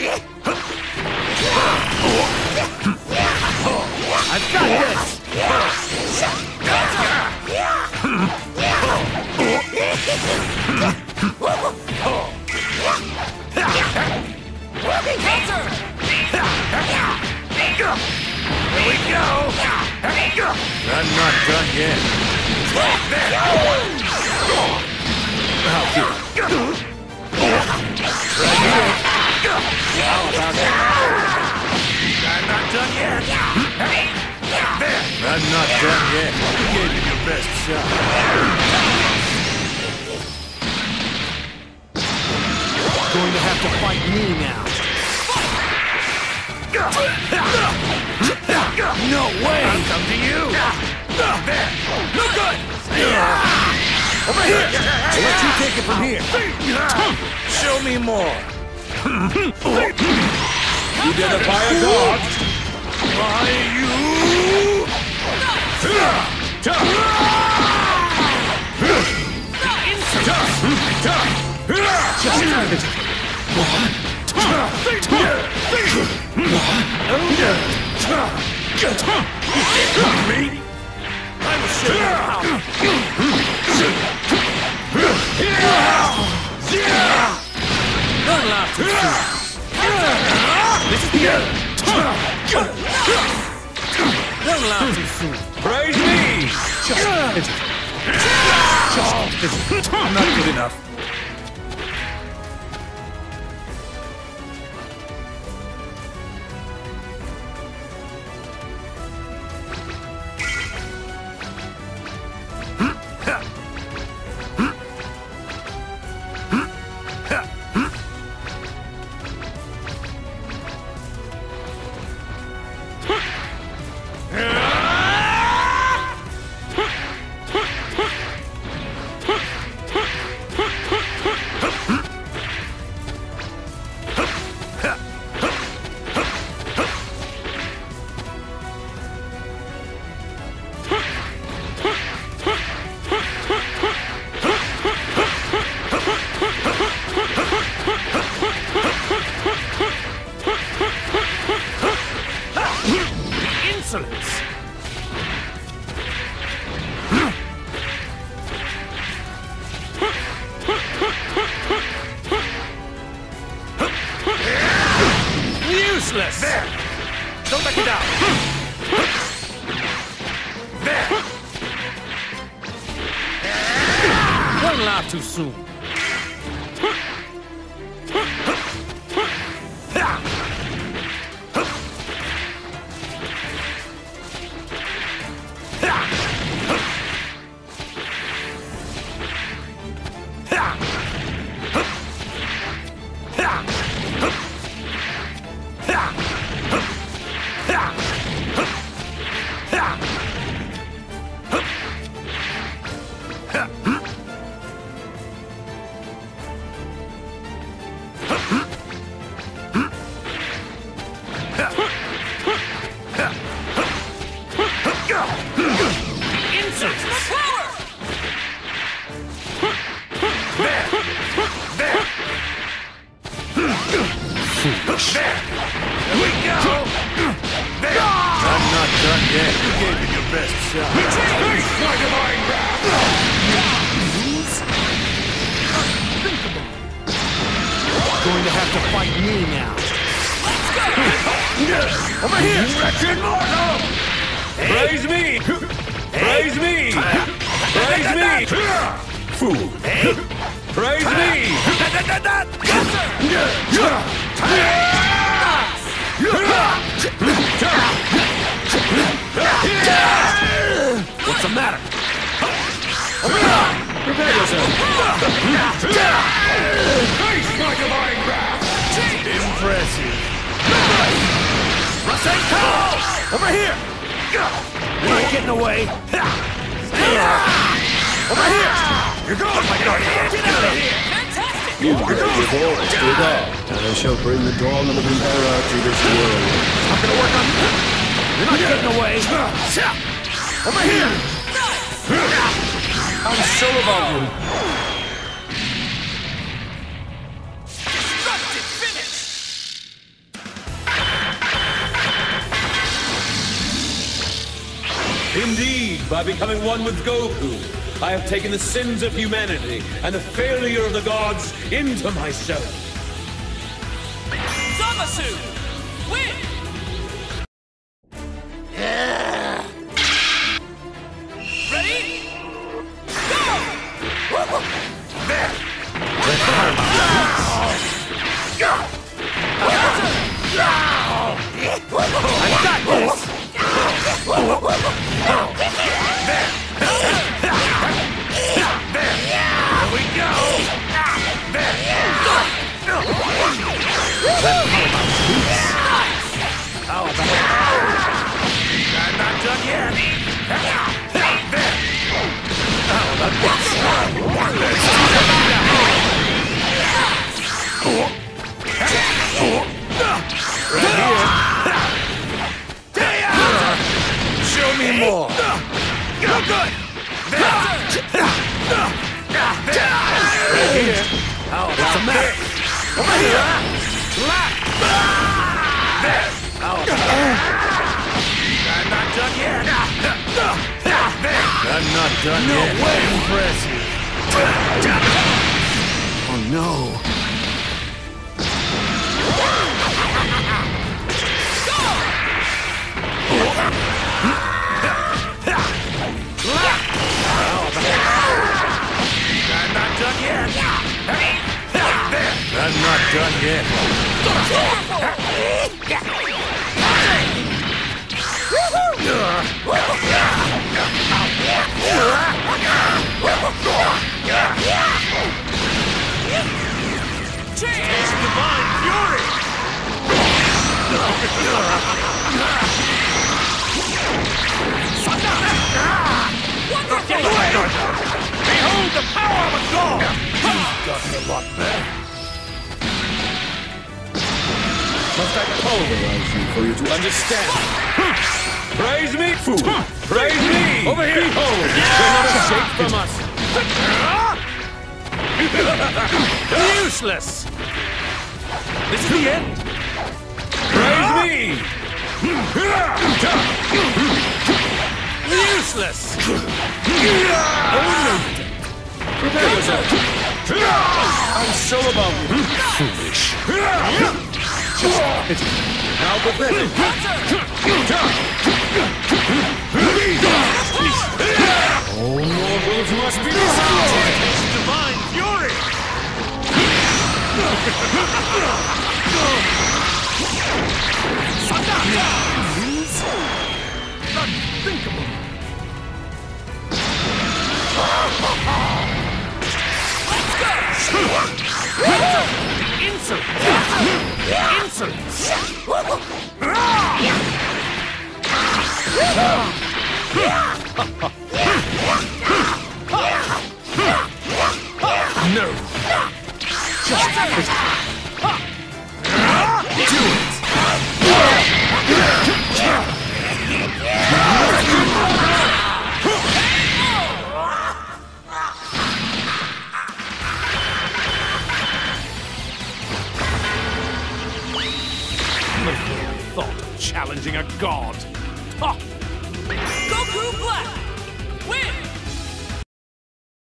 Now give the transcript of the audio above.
I've got this! Here we go! I'm not done yet. How about that? I'm not done yet. I'm not done yet. You gave it your best shot. Going to have to fight me now. No way! I'll come to you! There! No good! Over here! I'll let you take it from here. Show me more! You identify a dog. Why you? Me? I will show you how. Don't laugh too soon. This is the end. Don't laugh too soon. Praise me! I'm not good enough. Useless! There! Don't let me down! There! Don't laugh too soon. Going to have to fight me now. Over here! Wretched mortal! Praise me! Praise me! Praise me! Fool! Praise me! What's the matter? Prepare yourself! Face my divine wrath! Impressive! Over here! You're not getting away! Over here! You're going, my guardian! Get out of here! You have before us stood up, and I shall bring the dawn of an era to this world. Not gonna work on you! You're not getting away! Over here! I'm so about you! Constructed finish! Indeed, by becoming one with Goku, I have taken the sins of humanity and the failure of the gods into myself. Zamasu! Win! Ready? I got this! Here we go! How about I'm not done yet! How about this? Right here! Show me more! Go good! Right here! How about that? Over here! Slap! There! How about that? I'm not done yet! I'm not done yet! No way! Impressive! Oh no! I'm not done yet. I'm not done yet. Taste divine fury. Behold the power of a god! You've gotten a lot better. Must I pulverize you for you to understand? Praise me, fool! Praise me! Over here! Behold! You're not escape from us! Useless! This is the end! Praise me! Useless! Prepare yourself! I'm so above you! Foolish! Now pathetic! All mortals must be destroyed! Divine fury! Unthinkable! Let's go! Insolence! Insolence! No! Just do it! Thought of challenging a god. Ha! Goku Black!